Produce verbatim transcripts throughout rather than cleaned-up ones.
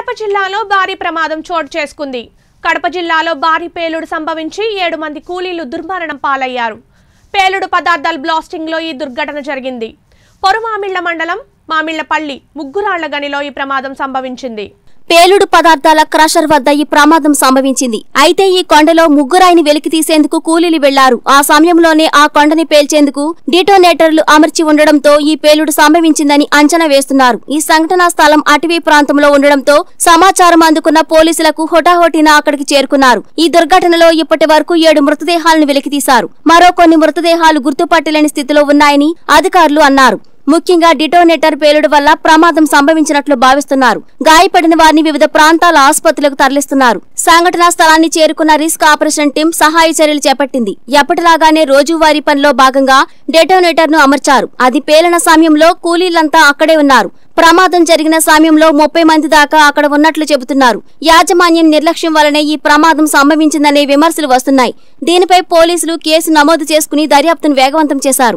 కడప జిల్లాలో భారీ ప్రమాదం చోటు చేసుకుంది. కడప జిల్లాలో భారీ పేలుడు సంభవించి ఏడు మంది కూలీలు దుర్మరణం పాలయ్యారు. పేలుడు పదార్థాల బ్లాస్టింగ్ లో ఈ దుర్ఘటన జరిగింది. పొరుమామిళ్ల మండలం మామిళ్లపల్లి ముగ్గురాళ్ల గనిలో ఈ ప్రమాదం సంభవించింది. పేలుడు పదార్థాల క్రషర్ వద్ద ఈ ప్రమాదం సంభవించింది. అయితే ఈ కొండలో ముగ్గురాయిని వెలికి తీసేందుకు కూలీలు వెళ్లారు. ఆ సమయంలోనే ఆ కొండని పేల్చేందుకు డిటోనేటర్లు అమర్చి ఉండడంతో ఈ పేలుడు సంభవించిందని అంచనా వేస్తున్నారు. ఈ సంఘటనా స్థలం అటవీ ప్రాంతంలో ఉండడంతో సమాచారం అందుకున్న పోలీసులకు హోటాహోటిన అక్కడికి చేరుకున్నారు. ఈ దుర్ఘటనలో ఇప్పటి వరకు ఏడు మృతదేహాలను వెలికితీశారు. మరో కొన్ని మృతదేహాలు గుర్తుపట్టలేని స్థితిలో ఉన్నాయని అధికారులు అన్నారు. ముఖ్యంగా డిటోనేటర్ పేలుడు వల్ల ప్రమాదం సంభవించినట్లు భావిస్తున్నారు. గాయపడిన వారిని వివిధ ప్రాంతాల ఆసుపత్రులకు తరలిస్తున్నారు. సంఘటనా స్థలాన్ని చేరుకున్న రిస్క్ ఆపరేషన్ టీం సహాయ చర్యలు చేపట్టింది. ఎప్పటిలాగానే రోజువారీ పనిలో భాగంగా డెటోనేటర్ ను అమర్చారు. అది పేలిన సమయంలో కూలీలంతా అక్కడే ఉన్నారు. ప్రమాదం జరిగిన సమయంలో ముప్పై మంది దాకా అక్కడ ఉన్నట్లు చెబుతున్నారు. యాజమాన్యం నిర్లక్ష్యం వల్లనే ఈ ప్రమాదం సంభవించిందనే విమర్శలు వస్తున్నాయి. దీనిపై పోలీసులు కేసు నమోదు చేసుకుని దర్యాప్తును వేగవంతం చేశారు.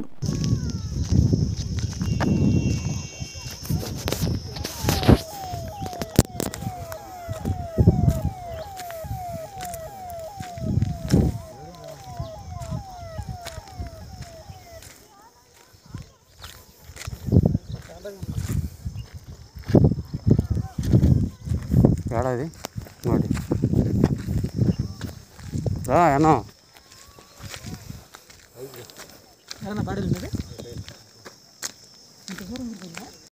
ఏడాది ఇంకోటి రా ఏనా